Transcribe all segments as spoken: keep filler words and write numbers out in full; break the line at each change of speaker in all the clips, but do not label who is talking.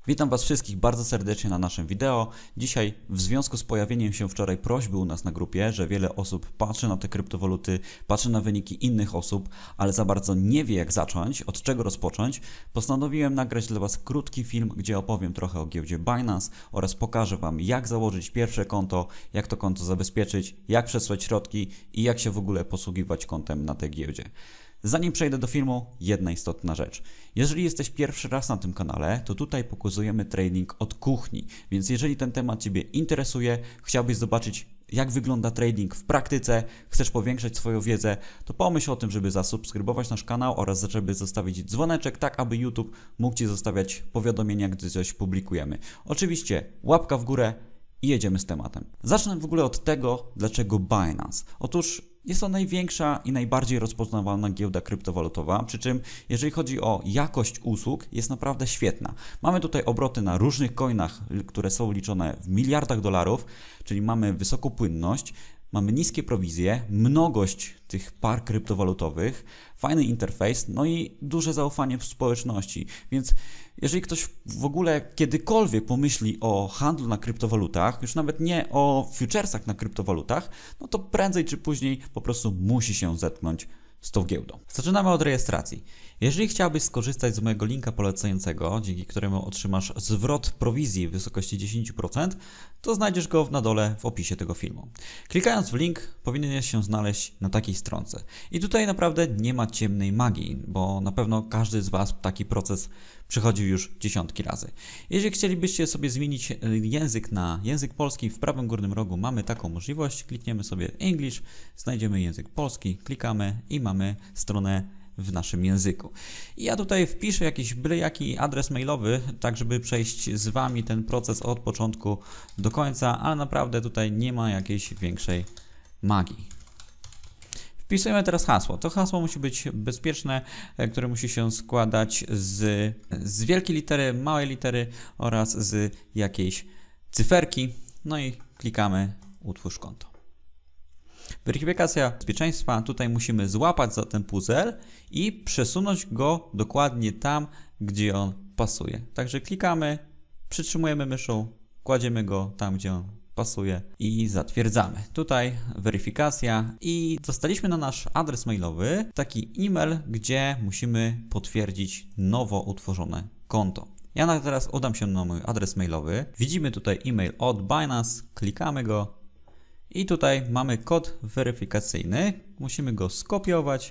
Witam Was wszystkich bardzo serdecznie na naszym wideo. Dzisiaj w związku z pojawieniem się wczoraj prośby u nas na grupie, że wiele osób patrzy na te kryptowaluty, patrzy na wyniki innych osób, ale za bardzo nie wie jak zacząć, od czego rozpocząć, postanowiłem nagrać dla Was krótki film, gdzie opowiem trochę o giełdzie Binance oraz pokażę Wam, jak założyć pierwsze konto, jak to konto zabezpieczyć, jak przesłać środki i jak się w ogóle posługiwać kontem na tej giełdzie. Zanim przejdę do filmu, jedna istotna rzecz. Jeżeli jesteś pierwszy raz na tym kanale, to tutaj pokazujemy trading od kuchni, więc jeżeli ten temat Ciebie interesuje, chciałbyś zobaczyć jak wygląda trading w praktyce, chcesz powiększać swoją wiedzę, to pomyśl o tym, żeby zasubskrybować nasz kanał oraz żeby zostawić dzwoneczek, tak aby YouTube mógł Ci zostawiać powiadomienia, gdy coś publikujemy. Oczywiście łapka w górę i jedziemy z tematem. Zacznę w ogóle od tego, dlaczego Binance. Otóż jest to największa i najbardziej rozpoznawalna giełda kryptowalutowa, przy czym jeżeli chodzi o jakość usług, jest naprawdę świetna. Mamy tutaj obroty na różnych coinach, które są liczone w miliardach dolarów, czyli mamy wysoką płynność, mamy niskie prowizje, mnogość tych par kryptowalutowych, fajny interfejs, no i duże zaufanie w społeczności. Więc jeżeli ktoś w ogóle kiedykolwiek pomyśli o handlu na kryptowalutach, już nawet nie o futuresach na kryptowalutach, no to prędzej czy później po prostu musi się zetknąć z tą giełdą. Zaczynamy od rejestracji. Jeżeli chciałbyś skorzystać z mojego linka polecającego, dzięki któremu otrzymasz zwrot prowizji w wysokości dziesięć procent, to znajdziesz go na dole w opisie tego filmu. Klikając w link powinieneś się znaleźć na takiej stronce. I tutaj naprawdę nie ma ciemnej magii, bo na pewno każdy z Was taki proces przechodził już dziesiątki razy. Jeżeli chcielibyście sobie zmienić język na język polski, w prawym górnym rogu mamy taką możliwość. Klikniemy sobie English, znajdziemy język polski, klikamy i mamy stronę w naszym języku. I ja tutaj wpiszę jakiś byle jaki adres mailowy, tak żeby przejść z Wami ten proces od początku do końca, ale naprawdę tutaj nie ma jakiejś większej magii. Wpisujemy teraz hasło. To hasło musi być bezpieczne, które musi się składać z, z wielkiej litery, małej litery oraz z jakiejś cyferki. No i klikamy utwórz konto. Weryfikacja bezpieczeństwa. Tutaj musimy złapać za ten puzzle i przesunąć go dokładnie tam, gdzie on pasuje. Także klikamy, przytrzymujemy myszą, kładziemy go tam, gdzie on pasuje i zatwierdzamy. Tutaj weryfikacja i dostaliśmy na nasz adres mailowy taki e-mail, gdzie musimy potwierdzić nowo utworzone konto. Ja teraz udam się na mój adres mailowy. Widzimy tutaj e-mail od Binance, klikamy go i tutaj mamy kod weryfikacyjny. Musimy go skopiować,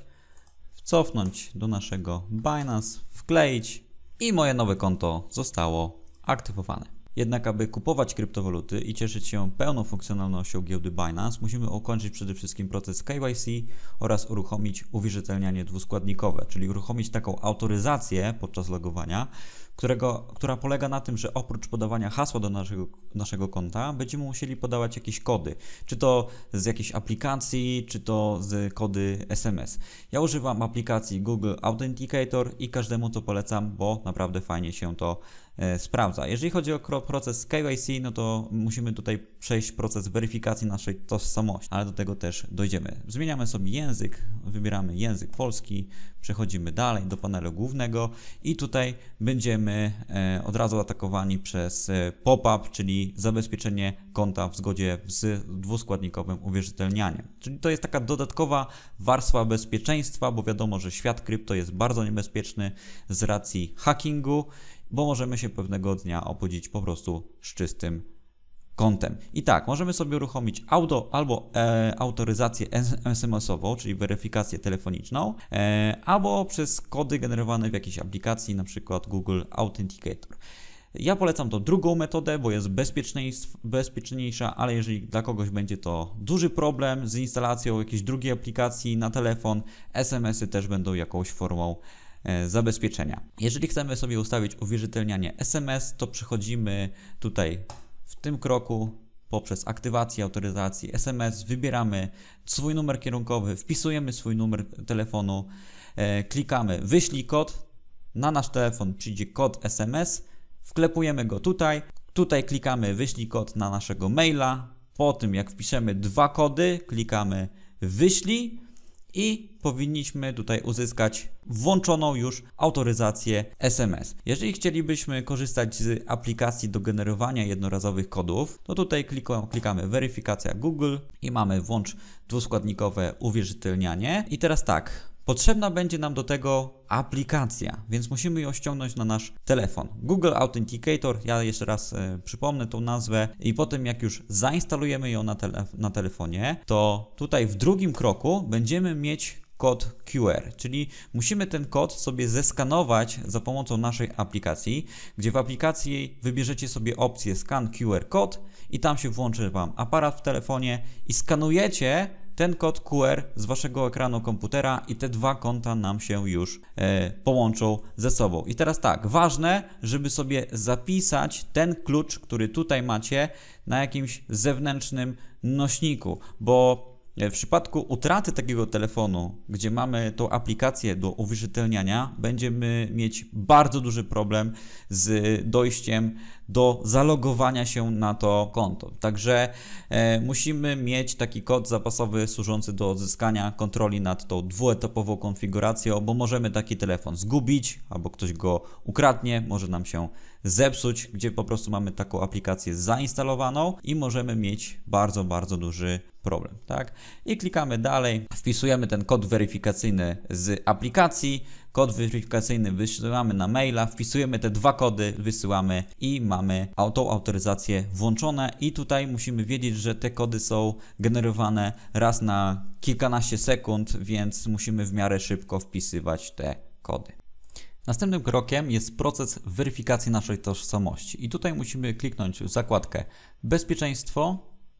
cofnąć do naszego Binance, wkleić i moje nowe konto zostało aktywowane. Jednak aby kupować kryptowaluty i cieszyć się pełną funkcjonalnością giełdy Binance, musimy ukończyć przede wszystkim proces K Y C oraz uruchomić uwierzytelnianie dwuskładnikowe, czyli uruchomić taką autoryzację podczas logowania, którego, która polega na tym, że oprócz podawania hasła do naszego, naszego konta będziemy musieli podawać jakieś kody, czy to z jakiejś aplikacji, czy to z kody S M S. Ja używam aplikacji Google Authenticator i każdemu to polecam, bo naprawdę fajnie się to e, sprawdza. Jeżeli chodzi o proces K Y C, no to musimy tutaj przejść proces weryfikacji naszej tożsamości, ale do tego też dojdziemy. Zmieniamy sobie język, wybieramy język polski, przechodzimy dalej do panelu głównego i tutaj będziemy e, od razu atakowani przez e, pop-up, czyli zabezpieczenie konta w zgodzie z dwuskładnikowym uwierzytelnianiem. Czyli to jest taka dodatkowa warstwa bezpieczeństwa, bo wiadomo, że świat krypto jest bardzo niebezpieczny z racji hackingu, bo możemy się pewnego dnia obudzić po prostu z czystym kontem. I tak, możemy sobie uruchomić auto albo e, autoryzację S M S-ową, czyli weryfikację telefoniczną, e, albo przez kody generowane w jakiejś aplikacji, na przykład Google Authenticator. Ja polecam tą drugą metodę, bo jest bezpieczniejsza, ale jeżeli dla kogoś będzie to duży problem z instalacją jakiejś drugiej aplikacji na telefon, S M S-y też będą jakąś formą e, zabezpieczenia. Jeżeli chcemy sobie ustawić uwierzytelnianie S M S, to przechodzimy tutaj w tym kroku poprzez aktywację autoryzacji S M S, wybieramy swój numer kierunkowy, wpisujemy swój numer telefonu, e, klikamy wyślij kod, na nasz telefon przyjdzie kod S M S, wklepujemy go tutaj, tutaj klikamy wyślij kod na naszego maila, po tym jak wpiszemy dwa kody, klikamy wyślij i powinniśmy tutaj uzyskać włączoną już autoryzację S M S. Jeżeli chcielibyśmy korzystać z aplikacji do generowania jednorazowych kodów, to tutaj klikamy weryfikacja Google i mamy włącz dwuskładnikowe uwierzytelnianie. I teraz tak, potrzebna będzie nam do tego aplikacja, więc musimy ją ściągnąć na nasz telefon. Google Authenticator, ja jeszcze raz e, przypomnę tą nazwę i potem jak już zainstalujemy ją na, tele na telefonie, to tutaj w drugim kroku będziemy mieć kod Q R, czyli musimy ten kod sobie zeskanować za pomocą naszej aplikacji, gdzie w aplikacji wybierzecie sobie opcję Scan Q R Code i tam się włączy Wam aparat w telefonie i skanujecie ten kod Q R z Waszego ekranu komputera i te dwa konta nam się już e, połączą ze sobą. I teraz tak, ważne, żeby sobie zapisać ten klucz, który tutaj macie na jakimś zewnętrznym nośniku, bo w przypadku utraty takiego telefonu, gdzie mamy tą aplikację do uwierzytelniania, będziemy mieć bardzo duży problem z dojściem do zalogowania się na to konto. Także e, musimy mieć taki kod zapasowy służący do odzyskania kontroli nad tą dwuetapową konfiguracją, bo możemy taki telefon zgubić, albo ktoś go ukradnie, może nam się zepsuć, gdzie po prostu mamy taką aplikację zainstalowaną i możemy mieć bardzo, bardzo duży problem, tak? I klikamy dalej, wpisujemy ten kod weryfikacyjny z aplikacji, kod weryfikacyjny wysyłamy na maila, wpisujemy te dwa kody, wysyłamy i mamy tą autoryzację włączone i tutaj musimy wiedzieć, że te kody są generowane raz na kilkanaście sekund, więc musimy w miarę szybko wpisywać te kody. Następnym krokiem jest proces weryfikacji naszej tożsamości i tutaj musimy kliknąć w zakładkę bezpieczeństwo,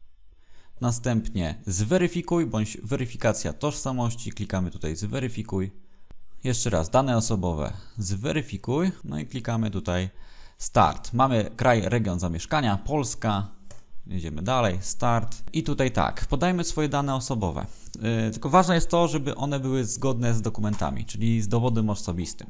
następnie zweryfikuj bądź weryfikacja tożsamości, klikamy tutaj zweryfikuj, jeszcze raz dane osobowe zweryfikuj, no i klikamy tutaj start. Mamy kraj, region zamieszkania, Polska, jedziemy dalej, start i tutaj tak, podajmy swoje dane osobowe, yy, tylko ważne jest to, żeby one były zgodne z dokumentami, czyli z dowodem osobistym.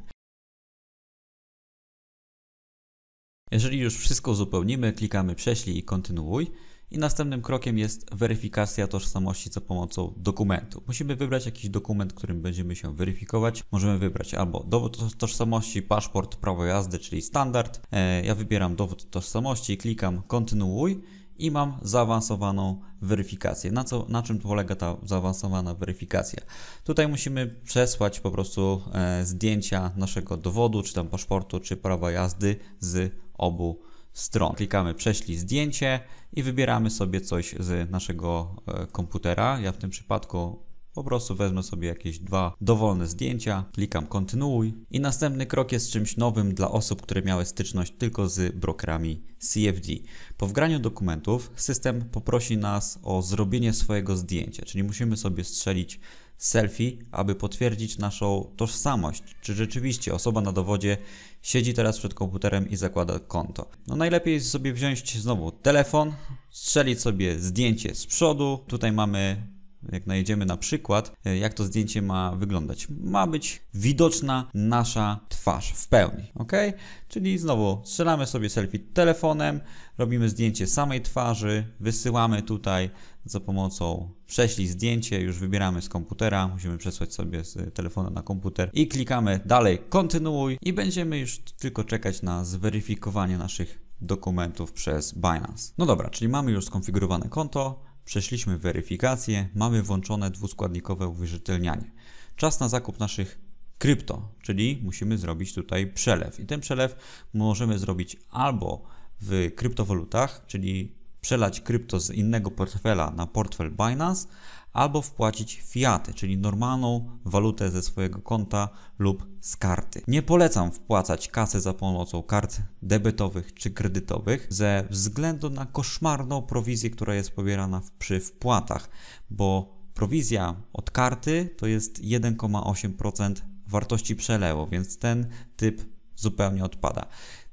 Jeżeli już wszystko uzupełnimy, klikamy prześlij i kontynuuj i następnym krokiem jest weryfikacja tożsamości za pomocą dokumentu. Musimy wybrać jakiś dokument, którym będziemy się weryfikować. Możemy wybrać albo dowód tożsamości, paszport, prawo jazdy, czyli standard. Ja wybieram dowód tożsamości, klikam kontynuuj i mam zaawansowaną weryfikację. Na, co, na czym polega ta zaawansowana weryfikacja? Tutaj musimy przesłać po prostu e, zdjęcia naszego dowodu, czy tam paszportu, czy prawa jazdy z obu stron. Klikamy prześlij zdjęcie i wybieramy sobie coś z naszego e, komputera. Ja w tym przypadku po prostu wezmę sobie jakieś dwa dowolne zdjęcia, klikam kontynuuj i następny krok jest czymś nowym dla osób, które miały styczność tylko z brokerami C F D. Po wgraniu dokumentów system poprosi nas o zrobienie swojego zdjęcia, czyli musimy sobie strzelić selfie, aby potwierdzić naszą tożsamość, czy rzeczywiście osoba na dowodzie siedzi teraz przed komputerem i zakłada konto. No najlepiej jest sobie wziąć znowu telefon, strzelić sobie zdjęcie z przodu, tutaj mamy, jak najedziemy na przykład, jak to zdjęcie ma wyglądać. Ma być widoczna nasza twarz w pełni, ok? Czyli znowu strzelamy sobie selfie telefonem, robimy zdjęcie samej twarzy, wysyłamy tutaj za pomocą prześlij zdjęcie, już wybieramy z komputera, musimy przesłać sobie z telefonu na komputer i klikamy dalej kontynuuj i będziemy już tylko czekać na zweryfikowanie naszych dokumentów przez Binance. No dobra, czyli mamy już skonfigurowane konto, przeszliśmy weryfikację, mamy włączone dwuskładnikowe uwierzytelnianie. Czas na zakup naszych krypto, czyli musimy zrobić tutaj przelew. I ten przelew możemy zrobić albo w kryptowalutach, czyli przelać krypto z innego portfela na portfel Binance, albo wpłacić fiaty, czyli normalną walutę ze swojego konta lub z karty. Nie polecam wpłacać kasy za pomocą kart debetowych czy kredytowych ze względu na koszmarną prowizję, która jest pobierana przy wpłatach, bo prowizja od karty to jest jeden przecinek osiem procent wartości przelewu, więc ten typ zupełnie odpada.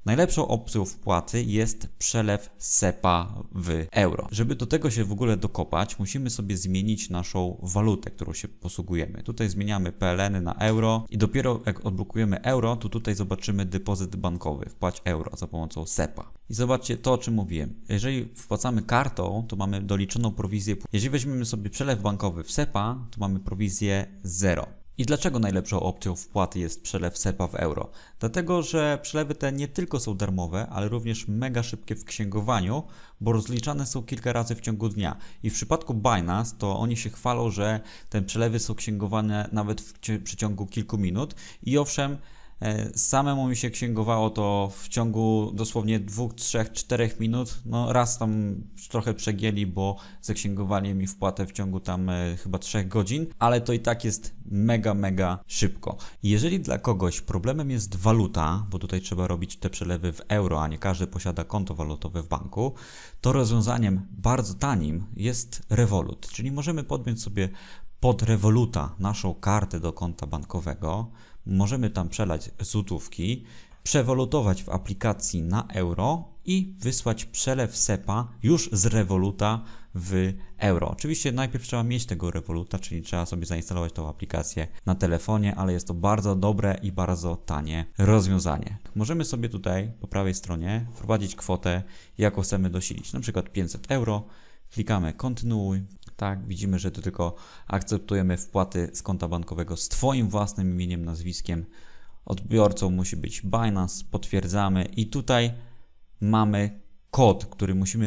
Najlepszą opcją wpłaty jest przelew SEPA w euro. Żeby do tego się w ogóle dokopać, musimy sobie zmienić naszą walutę, którą się posługujemy. Tutaj zmieniamy P L N na euro i dopiero jak odblokujemy euro, to tutaj zobaczymy depozyt bankowy, wpłać euro za pomocą SEPA. I zobaczcie to, o czym mówiłem. Jeżeli wpłacamy kartą, to mamy doliczoną prowizję. Jeżeli weźmiemy sobie przelew bankowy w SEPA, to mamy prowizję zero. I dlaczego najlepszą opcją wpłaty jest przelew SEPA w euro? Dlatego, że przelewy te nie tylko są darmowe, ale również mega szybkie w księgowaniu, bo rozliczane są kilka razy w ciągu dnia. I w przypadku Binance to oni się chwalą, że te przelewy są księgowane nawet w przeciągu kilku minut. I owszem, samemu mi się księgowało to w ciągu dosłownie dwóch, trzech, czterech minut. No raz tam trochę przegięli, bo zaksięgowali mi wpłatę w ciągu tam e, chyba trzech godzin, ale to i tak jest mega, mega szybko. Jeżeli dla kogoś problemem jest waluta, bo tutaj trzeba robić te przelewy w euro, a nie każdy posiada konto walutowe w banku, to rozwiązaniem bardzo tanim jest Revolut, czyli możemy podpiąć sobie pod Revoluta naszą kartę do konta bankowego. Możemy tam przelać złotówki, przewolutować w aplikacji na euro i wysłać przelew SEPA już z Revoluta w euro. Oczywiście najpierw trzeba mieć tego Revoluta, czyli trzeba sobie zainstalować tą aplikację na telefonie, ale jest to bardzo dobre i bardzo tanie rozwiązanie. Możemy sobie tutaj po prawej stronie wprowadzić kwotę, jaką chcemy dosilić, na przykład pięćset euro. Klikamy kontynuuj. Tak, widzimy, że tu tylko akceptujemy wpłaty z konta bankowego z Twoim własnym imieniem, nazwiskiem. Odbiorcą musi być Binance, potwierdzamy i tutaj mamy kod, który musimy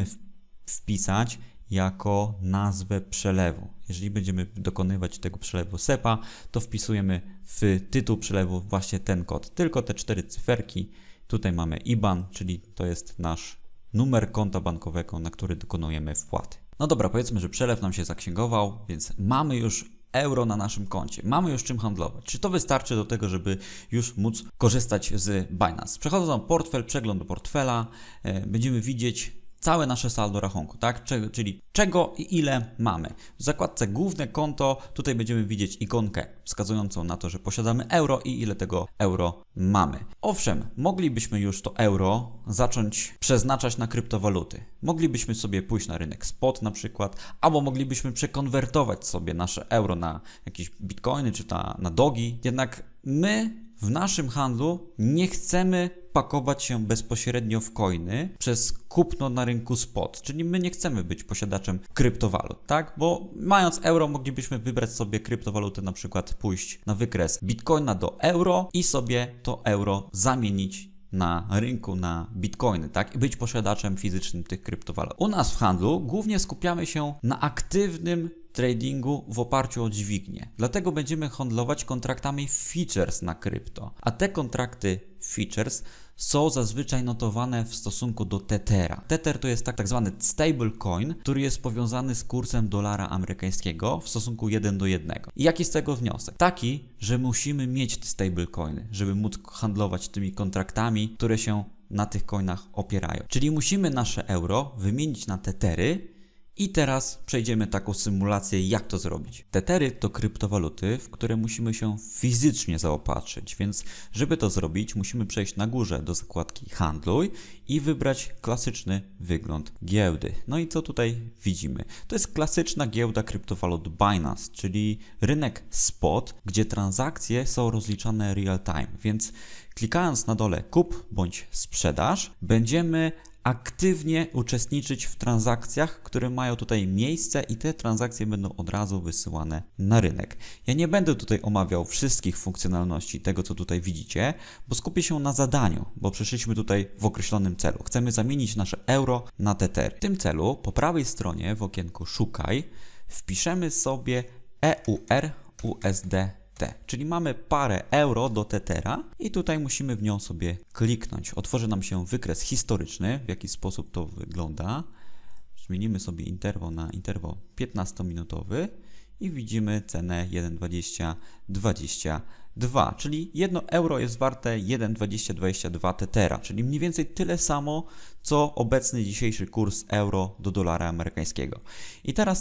wpisać jako nazwę przelewu. Jeżeli będziemy dokonywać tego przelewu SEPA, to wpisujemy w tytuł przelewu właśnie ten kod. Tylko te cztery cyferki. Tutaj mamy I B A N, czyli to jest nasz numer konta bankowego, na który dokonujemy wpłaty. No dobra, powiedzmy, że przelew nam się zaksięgował, więc mamy już euro na naszym koncie. Mamy już czym handlować. Czy to wystarczy do tego, żeby już móc korzystać z Binance? Przechodząc na portfel, przegląd do portfela, e, będziemy widzieć całe nasze saldo rachunku, tak? Czyli czego i ile mamy. W zakładce główne konto, tutaj będziemy widzieć ikonkę wskazującą na to, że posiadamy euro i ile tego euro mamy. Owszem, moglibyśmy już to euro zacząć przeznaczać na kryptowaluty. Moglibyśmy sobie pójść na rynek spot na przykład, albo moglibyśmy przekonwertować sobie nasze euro na jakieś bitcoiny czy na, na dogi. Jednak my w naszym handlu nie chcemy pakować się bezpośrednio w coiny przez kupno na rynku spot, czyli my nie chcemy być posiadaczem kryptowalut, tak? Bo mając euro moglibyśmy wybrać sobie kryptowalutę, na przykład pójść na wykres bitcoina do euro i sobie to euro zamienić na rynku na bitcoiny, tak? I być posiadaczem fizycznym tych kryptowalut. U nas w handlu głównie skupiamy się na aktywnym tradingu w oparciu o dźwignię. Dlatego będziemy handlować kontraktami futures na krypto. A te kontrakty futures są zazwyczaj notowane w stosunku do Tethera. Tether to jest tak, tak zwany stablecoin, który jest powiązany z kursem dolara amerykańskiego w stosunku jeden do jednego. I jaki z tego wniosek? Taki, że musimy mieć te stablecoiny, żeby móc handlować tymi kontraktami, które się na tych coinach opierają. Czyli musimy nasze euro wymienić na Tethery. I teraz przejdziemy taką symulację, jak to zrobić. Tethery to kryptowaluty, w które musimy się fizycznie zaopatrzyć, więc żeby to zrobić, musimy przejść na górze do zakładki Handluj i wybrać klasyczny wygląd giełdy. No i co tutaj widzimy? To jest klasyczna giełda kryptowalut Binance, czyli rynek spot, gdzie transakcje są rozliczane real time, więc klikając na dole kup bądź sprzedaż, będziemy aktywnie uczestniczyć w transakcjach, które mają tutaj miejsce i te transakcje będą od razu wysyłane na rynek. Ja nie będę tutaj omawiał wszystkich funkcjonalności tego, co tutaj widzicie, bo skupię się na zadaniu, bo przyszliśmy tutaj w określonym celu. Chcemy zamienić nasze euro na Tether. W tym celu po prawej stronie w okienku Szukaj wpiszemy sobie E U R U S D T, czyli mamy parę euro do Tethera i tutaj musimy w nią sobie kliknąć. Otworzy nam się wykres historyczny, w jaki sposób to wygląda. Zmienimy sobie interwał na interwał piętnastominutowy i widzimy cenę jeden dwadzieścia dwadzieścia dwa, czyli jedno euro jest warte jeden dwadzieścia dwadzieścia dwa Tethera, czyli mniej więcej tyle samo, co obecny dzisiejszy kurs euro do dolara amerykańskiego. I teraz tak,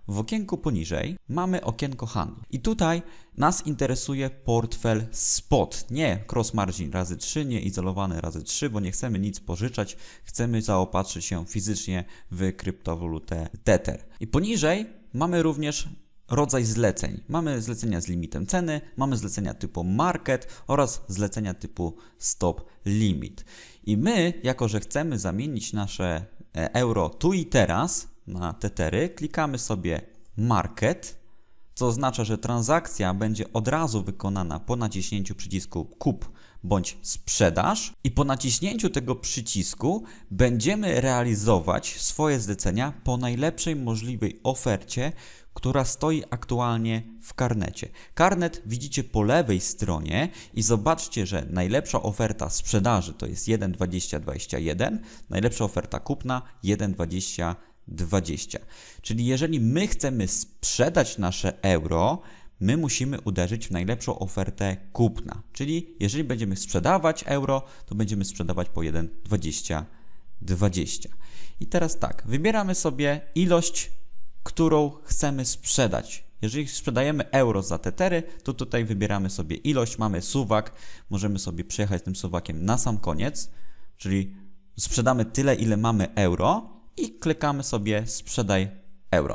w okienku poniżej mamy okienko handlu. I tutaj nas interesuje portfel spot, nie cross margin razy trzy, nie izolowany razy trzy, bo nie chcemy nic pożyczać, chcemy zaopatrzyć się fizycznie w kryptowalutę Tether. I poniżej mamy również rodzaj zleceń. Mamy zlecenia z limitem ceny, mamy zlecenia typu market oraz zlecenia typu stop limit. I my, jako że chcemy zamienić nasze euro tu i teraz na tetery, klikamy sobie market, co oznacza, że transakcja będzie od razu wykonana po naciśnięciu przycisku kup bądź sprzedaż i po naciśnięciu tego przycisku będziemy realizować swoje zlecenia po najlepszej możliwej ofercie, która stoi aktualnie w karnecie. Karnet widzicie po lewej stronie i zobaczcie, że najlepsza oferta sprzedaży to jest jeden dwadzieścia dwadzieścia jeden, najlepsza oferta kupna jeden dwadzieścia dwadzieścia. Czyli jeżeli my chcemy sprzedać nasze euro, my musimy uderzyć w najlepszą ofertę kupna. Czyli jeżeli będziemy sprzedawać euro, to będziemy sprzedawać po jeden dwadzieścia dwadzieścia. I teraz tak, wybieramy sobie ilość, którą chcemy sprzedać. Jeżeli sprzedajemy euro za tetery, to tutaj wybieramy sobie ilość, mamy suwak, możemy sobie przejechać tym suwakiem na sam koniec, czyli sprzedamy tyle, ile mamy euro i klikamy sobie sprzedaj euro.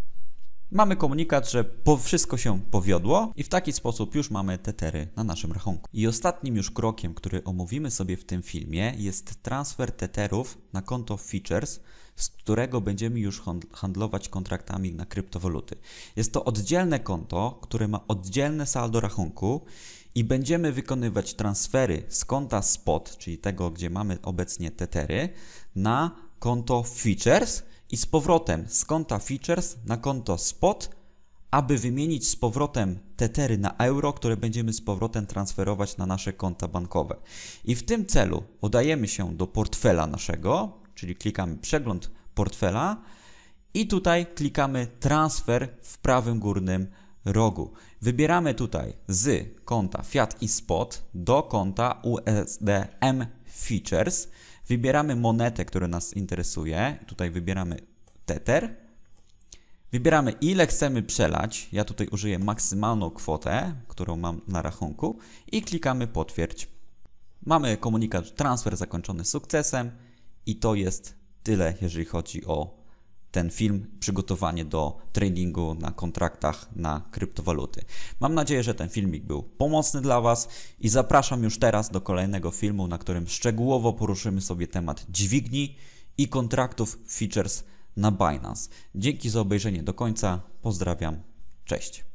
Mamy komunikat, że po wszystko się powiodło i w taki sposób już mamy tetery na naszym rachunku. I ostatnim już krokiem, który omówimy sobie w tym filmie, jest transfer teterów na konto Futures, z którego będziemy już handlować kontraktami na kryptowaluty. Jest to oddzielne konto, które ma oddzielne saldo rachunku i będziemy wykonywać transfery z konta spot, czyli tego, gdzie mamy obecnie tetery, na konto Futures i z powrotem z konta Futures na konto spot, aby wymienić z powrotem tetery na euro, które będziemy z powrotem transferować na nasze konta bankowe. I w tym celu udajemy się do portfela naszego, czyli klikamy przegląd portfela i tutaj klikamy transfer w prawym górnym rogu. Wybieramy tutaj z konta Fiat i Spot do konta U S D M Futures. Wybieramy monetę, która nas interesuje. Tutaj wybieramy Tether. Wybieramy, ile chcemy przelać. Ja tutaj użyję maksymalną kwotę, którą mam na rachunku i klikamy potwierdź. Mamy komunikat, że transfer zakończony sukcesem i to jest tyle, jeżeli chodzi o ten film, przygotowanie do tradingu na kontraktach na kryptowaluty. Mam nadzieję, że ten filmik był pomocny dla Was i zapraszam już teraz do kolejnego filmu, na którym szczegółowo poruszymy sobie temat dźwigni i kontraktów Futures na Binance. Dzięki za obejrzenie do końca. Pozdrawiam. Cześć.